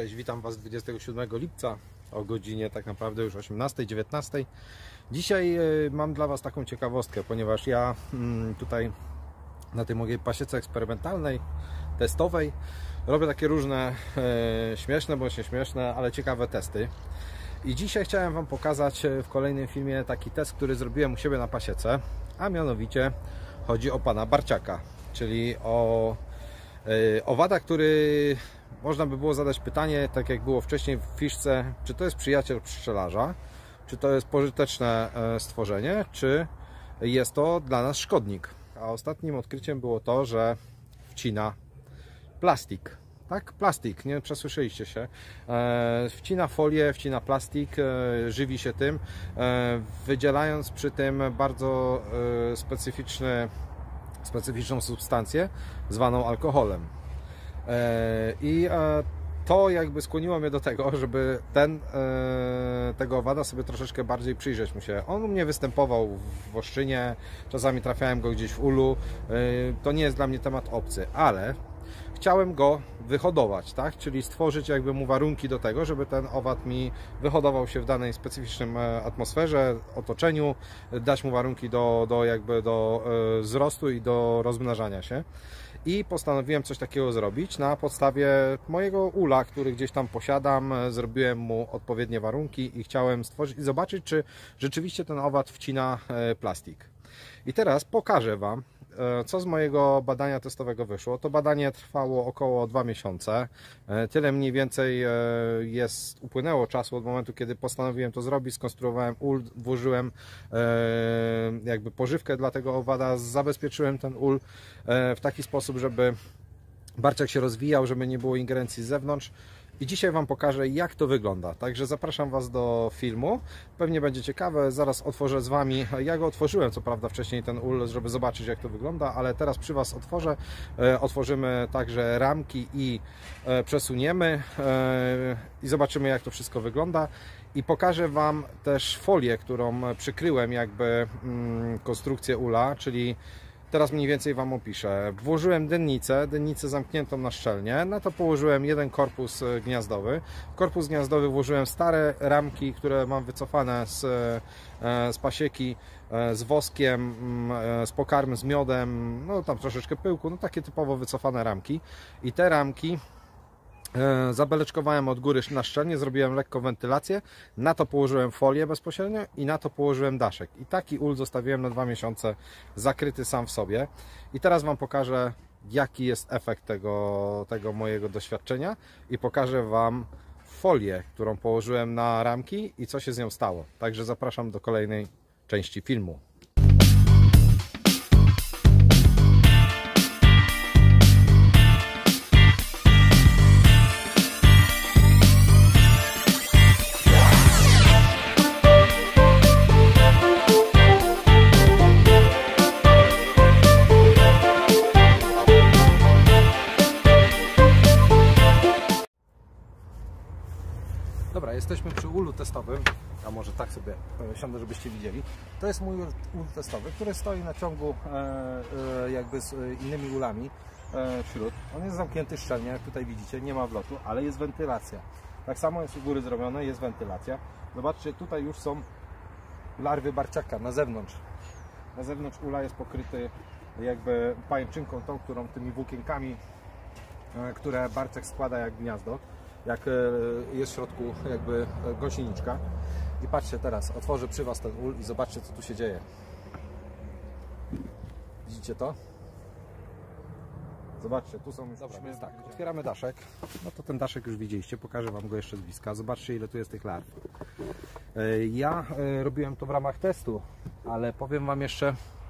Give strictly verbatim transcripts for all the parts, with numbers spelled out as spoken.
Cześć, witam Was dwudziestego siódmego lipca o godzinie tak naprawdę już osiemnastej, dziewiętnastej. Dzisiaj mam dla Was taką ciekawostkę, ponieważ ja tutaj na tej mojej pasiece eksperymentalnej, testowej robię takie różne e, śmieszne bądź nieśmieszne, ale ciekawe testy. I dzisiaj chciałem Wam pokazać w kolejnym filmie taki test, który zrobiłem u siebie na pasiece, a mianowicie chodzi o pana Barciaka, czyli o e, owada, który można by było zadać pytanie, tak jak było wcześniej w fiszce, czy to jest przyjaciel pszczelarza, czy to jest pożyteczne stworzenie, czy jest to dla nas szkodnik. A ostatnim odkryciem było to, że wcina plastik. Tak, plastik, nie przesłyszeliście się. E, wcina folię, wcina plastik, e, żywi się tym, e, wydzielając przy tym bardzo e, specyficzny, specyficzną substancję zwaną alkoholem. I to jakby skłoniło mnie do tego, żeby ten, tego owada sobie troszeczkę bardziej przyjrzeć mu się. On u mnie występował w Oszczynie, czasami trafiałem go gdzieś w ulu. To nie jest dla mnie temat obcy, ale chciałem go wyhodować, tak? Czyli stworzyć jakby mu warunki do tego, żeby ten owad mi wyhodował się w danej specyficznym atmosferze, otoczeniu, dać mu warunki do, do, jakby do wzrostu i do rozmnażania się. I postanowiłem coś takiego zrobić na podstawie mojego ula, który gdzieś tam posiadam. Zrobiłem mu odpowiednie warunki i chciałem stworzyć i zobaczyć, czy rzeczywiście ten owad wcina plastik. I teraz pokażę Wam, co z mojego badania testowego wyszło. To badanie trwało około dwa miesiące. Tyle mniej więcej jest, upłynęło czasu od momentu, kiedy postanowiłem to zrobić. Skonstruowałem ul, włożyłem jakby pożywkę dla tego owada, zabezpieczyłem ten ul w taki sposób, żeby Barciak się rozwijał, żeby nie było ingerencji z zewnątrz. I dzisiaj Wam pokażę, jak to wygląda. Także zapraszam Was do filmu. Pewnie będzie ciekawe. Zaraz otworzę z Wami. Ja go otworzyłem, co prawda, wcześniej ten ul, żeby zobaczyć, jak to wygląda, ale teraz przy Was otworzę. Otworzymy także ramki i przesuniemy i zobaczymy, jak to wszystko wygląda. I pokażę Wam też folię, którą przykryłem jakby konstrukcję ula, czyli teraz mniej więcej Wam opiszę. Włożyłem dennicę, dennicę zamkniętą na szczelnie, na to położyłem jeden korpus gniazdowy. W korpus gniazdowy włożyłem stare ramki, które mam wycofane z, z pasieki, z woskiem, z pokarmem, z miodem, no tam troszeczkę pyłku, no takie typowo wycofane ramki. I te ramki zabeleczkowałem od góry na szczelnie, zrobiłem lekko wentylację, na to położyłem folię bezpośrednio i na to położyłem daszek. I taki ul zostawiłem na dwa miesiące zakryty sam w sobie. I teraz Wam pokażę, jaki jest efekt tego, tego mojego doświadczenia i pokażę Wam folię, którą położyłem na ramki i co się z nią stało. Także zapraszam do kolejnej części filmu. Dobra, jesteśmy przy ulu testowym, a może tak sobie siądę, żebyście widzieli. To jest mój ul testowy, który stoi na ciągu e, e, jakby z innymi ulami e, wśród. On jest zamknięty szczelnie, jak tutaj widzicie, nie ma wlotu, ale jest wentylacja. Tak samo jest u góry zrobione, jest wentylacja. Zobaczcie, tutaj już są larwy barciaka na zewnątrz. Na zewnątrz ula jest pokryty jakby pajęczynką tą, którą tymi włókienkami, e, które barciak składa jak gniazdo. Jak jest w środku jakby gąsieniczka. I patrzcie teraz, otworzę przy Was ten ul i zobaczcie, co tu się dzieje. Widzicie to? Zobaczcie, tu są... Dobra, więc tak, otwieramy daszek. No to ten daszek już widzieliście, pokażę Wam go jeszcze z bliska. Zobaczcie, ile tu jest tych larw. Ja robiłem to w ramach testu, ale powiem Wam jeszcze,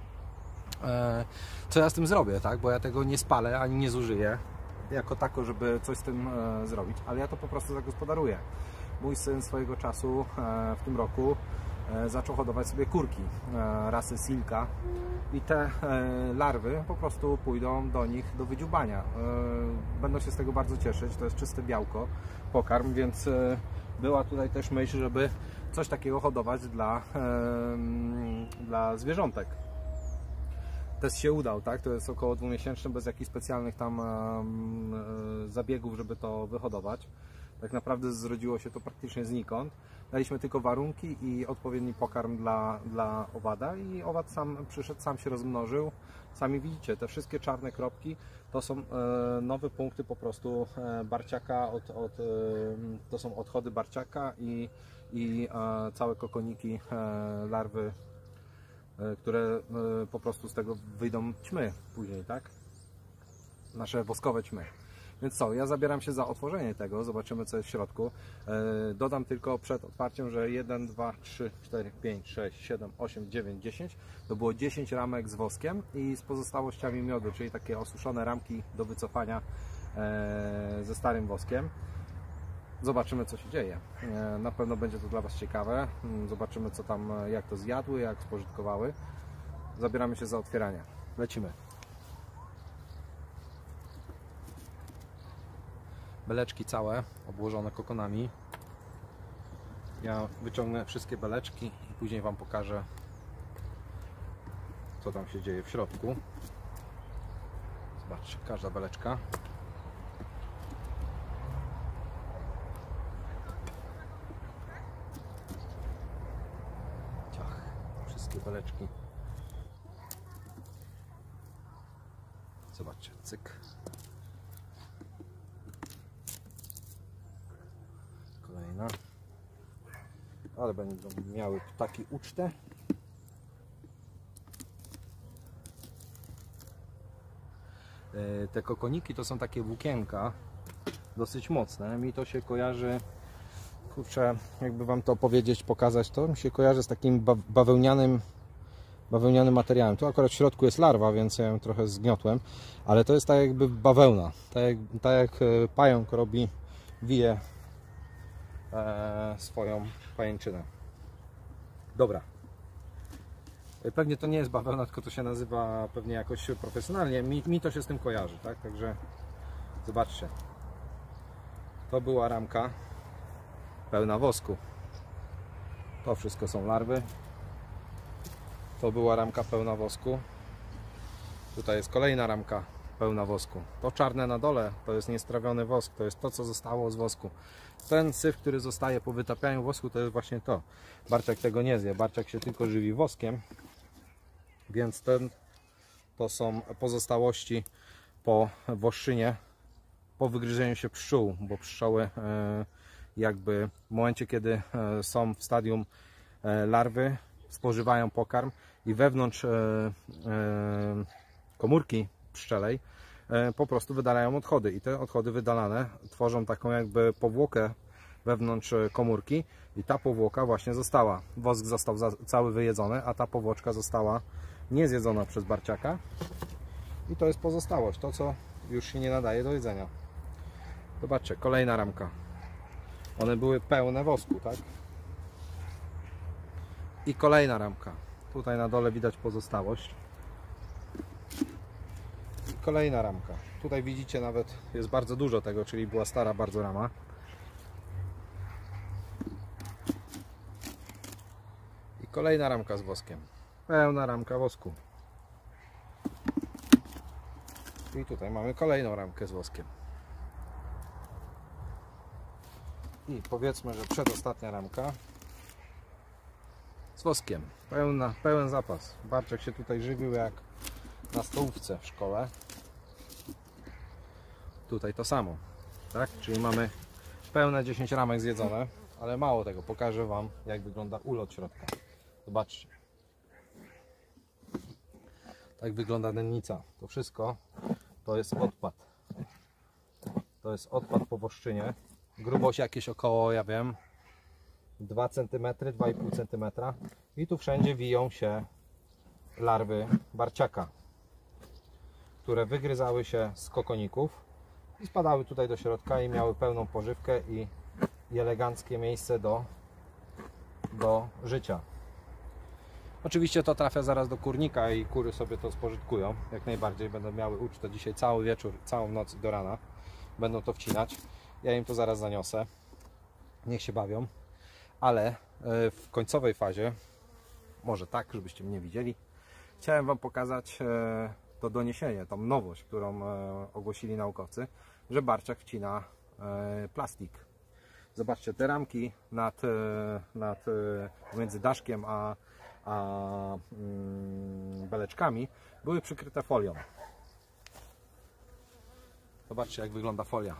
co ja z tym zrobię, tak? Bo ja tego nie spalę, ani nie zużyję jako tako, żeby coś z tym e, zrobić, ale ja to po prostu zagospodaruję. Mój syn swojego czasu e, w tym roku e, zaczął hodować sobie kurki e, rasy Silka i te e, larwy po prostu pójdą do nich do wydziubania. E, będą się z tego bardzo cieszyć, to jest czyste białko, pokarm, więc e, była tutaj też myśl, żeby coś takiego hodować dla, e, dla zwierzątek. Test się udał, tak? To jest około dwumiesięczny, bez jakichś specjalnych tam um, zabiegów, żeby to wyhodować. Tak naprawdę zrodziło się to praktycznie znikąd. Daliśmy tylko warunki i odpowiedni pokarm dla, dla owada i owad sam przyszedł, sam się rozmnożył. Sami widzicie, te wszystkie czarne kropki to są e, nowe punkty po prostu e, barciaka, od, od, e, to są odchody barciaka i, i e, całe kokoniki e, larwy, e, które e, po prostu z tego wyjdą ćmy później, tak? Nasze woskowe ćmy. Więc co, ja zabieram się za otworzenie tego, zobaczymy co jest w środku. E, dodam tylko przed otwarciem, że jeden, dwa, trzy, cztery, pięć, sześć, siedem, osiem, dziewięć, dziesięć to było dziesięć ramek z woskiem i z pozostałościami miodu, czyli takie osuszone ramki do wycofania e, ze starym woskiem. Zobaczymy co się dzieje. E, na pewno będzie to dla Was ciekawe. Zobaczymy co tam, jak to zjadły, jak spożytkowały. Zabieramy się za otwieranie. Lecimy. Beleczki całe, obłożone kokonami. Ja wyciągnę wszystkie beleczki i później Wam pokażę, co tam się dzieje w środku. Zobaczcie, każda beleczka. Ciach, wszystkie beleczki. Zobaczcie, cyk. Kolejna. Ale będą miały ptaki ucztę. Te kokoniki to są takie włókienka dosyć mocne. Mi to się kojarzy, kurczę, jakby Wam to powiedzieć, pokazać, to mi się kojarzy z takim bawełnianym bawełnianym materiałem. Tu akurat w środku jest larwa, więc ja ją trochę zgniotłem, ale to jest tak jakby bawełna. Tak jak, tak jak pająk robi, wije e, swoją pajęczynę. Dobra. Pewnie to nie jest bawełna, tylko to się nazywa pewnie jakoś profesjonalnie. Mi, mi to się z tym kojarzy, tak? Także zobaczcie. To była ramka pełna wosku. To wszystko są larwy. To była ramka pełna wosku. Tutaj jest kolejna ramka pełna wosku. To czarne na dole to jest niestrawiony wosk. To jest to, co zostało z wosku. Ten syf, który zostaje po wytapianiu wosku, to jest właśnie to. Barciak tego nie zje. Barciak się tylko żywi woskiem. Więc ten, to są pozostałości po woszczynie, po wygryzieniu się pszczół, bo pszczoły jakby w momencie, kiedy są w stadium larwy, spożywają pokarm i wewnątrz komórki pszczelej po prostu wydalają odchody i te odchody wydalane tworzą taką jakby powłokę wewnątrz komórki i ta powłoka właśnie została. Wosk został cały wyjedzony, a ta powłoczka została niezjedzona przez barciaka i to jest pozostałość, to co już się nie nadaje do jedzenia. Zobaczcie, kolejna ramka. One były pełne wosku, tak? I kolejna ramka. Tutaj na dole widać pozostałość. I kolejna ramka. Tutaj widzicie nawet jest bardzo dużo tego, czyli była stara bardzo rama. I kolejna ramka z woskiem. Pełna ramka wosku. I tutaj mamy kolejną ramkę z woskiem. I powiedzmy, że przedostatnia ramka z woskiem. Pełna, pełen zapas. Barciak się tutaj żywił jak na stołówce w szkole. Tutaj to samo. Tak? Czyli mamy pełne dziesięć ramek zjedzone, ale mało tego. Pokażę Wam, jak wygląda ulot środka. Zobaczcie. Tak wygląda dennica. To wszystko to jest odpad. To jest odpad po woszczynie. Grubość jakieś około, ja wiem, dwa centymetry, dwa i pół centymetra. I tu wszędzie wiją się larwy barciaka, które wygryzały się z kokoników i spadały tutaj do środka i miały pełną pożywkę i, i eleganckie miejsce do, do życia. Oczywiście to trafia zaraz do kurnika i kury sobie to spożytkują. Jak najbardziej będą miały ucztę dzisiaj cały wieczór, całą noc do rana. Będą to wcinać. Ja im to zaraz zaniosę. Niech się bawią. Ale w końcowej fazie, może tak, żebyście mnie widzieli, chciałem Wam pokazać to doniesienie, tą nowość, którą ogłosili naukowcy, że barciak wcina plastik. Zobaczcie, te ramki nad, nad, między daszkiem a, a mm, beleczkami były przykryte folią. Zobaczcie, jak wygląda folia.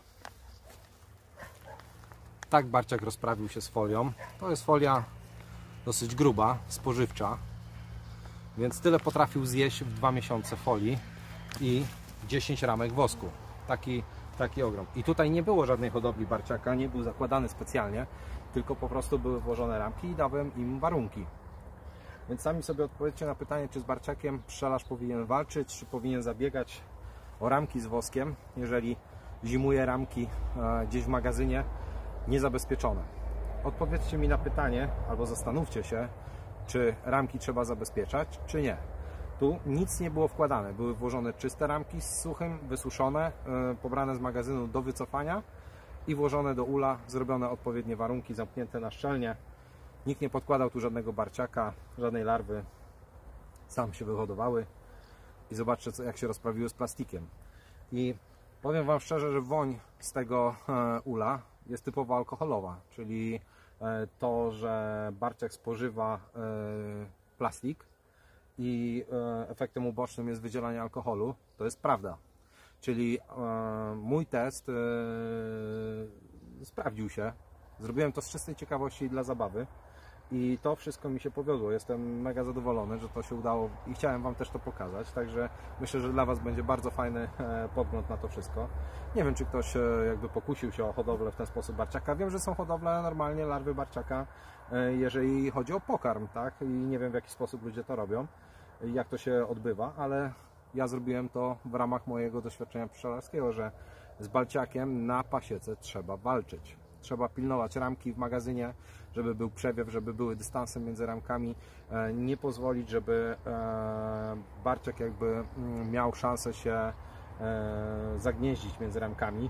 Tak barciak rozprawił się z folią. To jest folia dosyć gruba, spożywcza, więc tyle potrafił zjeść w dwa miesiące folii i dziesięć ramek wosku. Taki, taki ogrom. I tutaj nie było żadnej hodowli barciaka, nie był zakładany specjalnie, tylko po prostu były włożone ramki i dałem im warunki. Więc sami sobie odpowiedzcie na pytanie, czy z barciakiem pszczelarz powinien walczyć, czy powinien zabiegać o ramki z woskiem, jeżeli zimuje ramki gdzieś w magazynie niezabezpieczone. Odpowiedzcie mi na pytanie, albo zastanówcie się, czy ramki trzeba zabezpieczać, czy nie. Tu nic nie było wkładane. Były włożone czyste ramki z suchym, wysuszone, pobrane z magazynu do wycofania i włożone do ula, zrobione odpowiednie warunki, zamknięte na szczelnie. Nikt nie podkładał tu żadnego barciaka, żadnej larwy. Sam się wyhodowały i zobaczcie, co, jak się rozprawiły z plastikiem. I powiem Wam szczerze, że woń z tego ula jest typowo alkoholowa, czyli to, że barciak spożywa plastik i efektem ubocznym jest wydzielanie alkoholu, to jest prawda. Czyli mój test sprawdził się. Zrobiłem to z czystej ciekawości i dla zabawy. I to wszystko mi się powiodło. Jestem mega zadowolony, że to się udało i chciałem Wam też to pokazać. Także myślę, że dla Was będzie bardzo fajny podgląd na to wszystko. Nie wiem, czy ktoś jakby pokusił się o hodowlę w ten sposób barciaka. Wiem, że są hodowle normalnie larwy barciaka, jeżeli chodzi o pokarm, tak? I nie wiem, w jaki sposób ludzie to robią, jak to się odbywa, ale ja zrobiłem to w ramach mojego doświadczenia pszczelarskiego, że z barciakiem na pasiece trzeba walczyć. Trzeba pilnować ramki w magazynie, żeby był przewiew, żeby były dystanse między ramkami. Nie pozwolić, żeby barciak jakby miał szansę się zagnieździć między ramkami.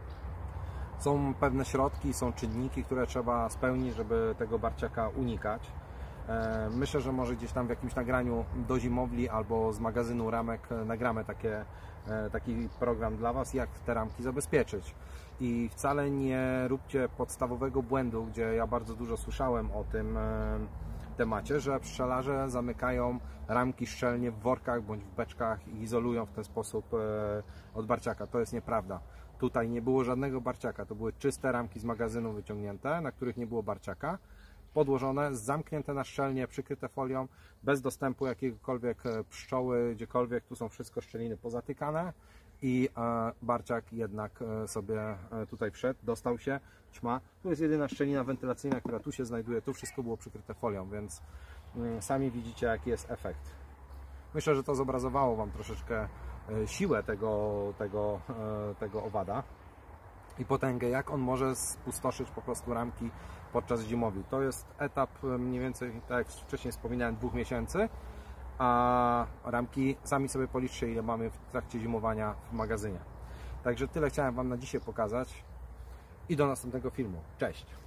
Są pewne środki, są czynniki, które trzeba spełnić, żeby tego barciaka unikać. Myślę, że może gdzieś tam w jakimś nagraniu do zimowli albo z magazynu ramek nagramy takie, taki program dla Was, jak te ramki zabezpieczyć. I wcale nie róbcie podstawowego błędu, gdzie ja bardzo dużo słyszałem o tym temacie, że pszczelarze zamykają ramki szczelnie w workach bądź w beczkach i izolują w ten sposób od barciaka. To jest nieprawda. Tutaj nie było żadnego barciaka, to były czyste ramki z magazynu wyciągnięte, na których nie było barciaka, podłożone, zamknięte na szczelnie, przykryte folią, bez dostępu jakiegokolwiek pszczoły, gdziekolwiek, tu są wszystko szczeliny pozatykane i barciak jednak sobie tutaj wszedł, dostał się, ćma. Tu jest jedyna szczelina wentylacyjna, która tu się znajduje, tu wszystko było przykryte folią, więc sami widzicie, jaki jest efekt. Myślę, że to zobrazowało Wam troszeczkę siłę tego, tego, tego owada i potęgę, jak on może spustoszyć po prostu ramki podczas zimowi. To jest etap mniej więcej, tak jak wcześniej wspominałem, dwóch miesięcy, a ramki sami sobie policzcie, ile mamy w trakcie zimowania w magazynie. Także tyle chciałem Wam na dzisiaj pokazać i do następnego filmu. Cześć!